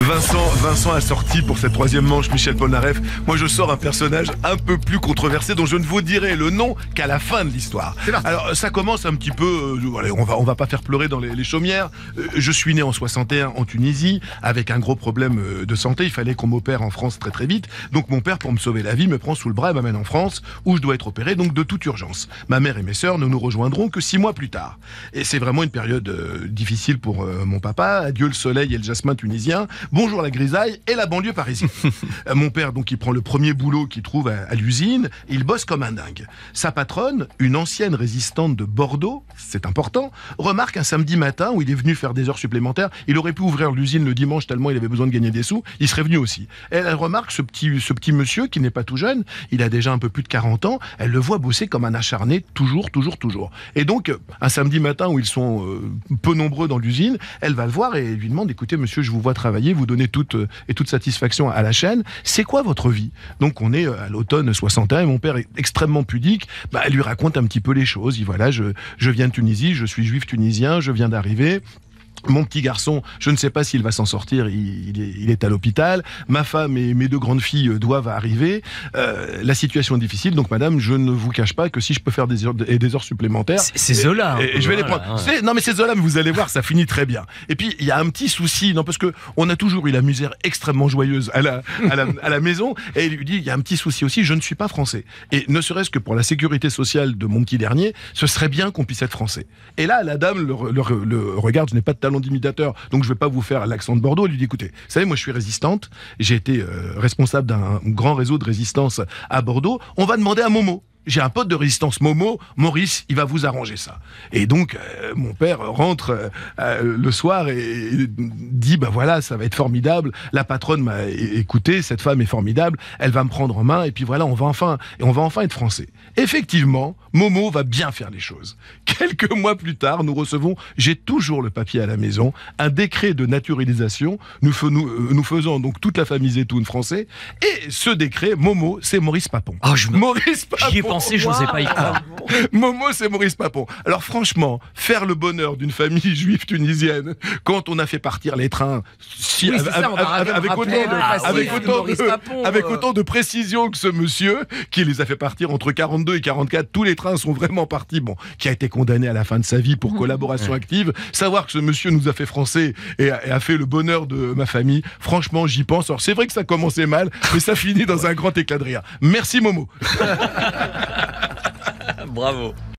Vincent a sorti pour cette troisième manche Michel Polnareff. Moi je sors un personnage un peu plus controversé dont je ne vous dirai le nom qu'à la fin de l'histoire. Alors ça commence un petit peu, allez, on va pas faire pleurer dans les chaumières. Je suis né en 61 en Tunisie avec un gros problème de santé. Il fallait qu'on m'opère en France très très vite. Donc mon père, pour me sauver la vie, me prend sous le bras et m'amène en France où je dois être opéré, donc de toute urgence. Ma mère et mes sœurs ne nous rejoindront que 6 mois plus tard. Et c'est vraiment une période difficile pour mon papa. Adieu le soleil et le jasmin tunisien. Bonjour la grisaille et la banlieue parisienne. Mon père, donc, il prend le premier boulot qu'il trouve à l'usine. Il bosse comme un dingue. Sa patronne, une ancienne résistante de Bordeaux, c'est important, remarque un samedi matin où il est venu faire des heures supplémentaires. Il aurait pu ouvrir l'usine le dimanche tellement il avait besoin de gagner des sous. Il serait venu aussi. Elle remarque ce petit monsieur qui n'est pas tout jeune. Il a déjà un peu plus de 40 ans. Elle le voit bosser comme un acharné, toujours. Et donc, un samedi matin où ils sont peu nombreux dans l'usine, elle va le voir et lui demande: écoutez monsieur, je vous vois travailler, vous donnez toute satisfaction à la chaîne. C'est quoi votre vie? Donc on est à l'automne 61 et mon père est extrêmement pudique. Elle lui raconte un petit peu les choses. Il dit: voilà, je viens de Tunisie, je suis juif tunisien, je viens d'arriver. Mon petit garçon, je ne sais pas s'il va s'en sortir, il est à l'hôpital. Ma femme et mes 2 grandes filles doivent arriver. La situation est difficile, donc madame, je ne vous cache pas que si je peux faire des heures supplémentaires... C'est Zola. Et je vais les prendre. Ouais. Non mais c'est Zola, mais vous allez voir, ça finit très bien. Et puis, il y a un petit souci, parce que on a toujours eu la misère extrêmement joyeuse à la maison, et il lui dit: il y a un petit souci aussi, je ne suis pas français. Et ne serait-ce que pour la sécurité sociale de mon petit dernier, ce serait bien qu'on puisse être français. Et là, la dame le regarde, je n'ai pas de talent d'imitateur, donc je vais pas vous faire l'accent de Bordeaux. Elle lui dit: écoutez, vous savez, moi je suis résistante, j'ai été responsable d'un grand réseau de résistance à Bordeaux, on va demander à Momo. J'ai un pote de résistance, Momo, Maurice, il va vous arranger ça. Et donc, mon père rentre le soir et dit: voilà, ça va être formidable, la patronne m'a écouté, cette femme est formidable, elle va me prendre en main, et puis voilà, on va enfin être français. Effectivement, Momo va bien faire les choses. Quelques mois plus tard, nous recevons, j'ai toujours le papier à la maison, un décret de naturalisation, nous faisons donc toute la famille Zetoun français, et ce décret, Momo, c'est Maurice Papon. Maurice Papon. J'y ai pensé, je n'osais pas y croire. Momo, c'est Maurice Papon. Alors franchement, faire le bonheur d'une famille juive tunisienne quand on a fait partir les trains avec autant de précision que ce monsieur qui les a fait partir entre 42 et 44, tous les trains sont vraiment partis, qui a été condamné à la fin de sa vie pour collaboration active. Savoir que ce monsieur nous a fait français et a fait le bonheur de ma famille, franchement, j'y pense. Alors c'est vrai que ça commençait mal, mais ça finit dans un grand éclat de rire. Merci Momo. Bravo.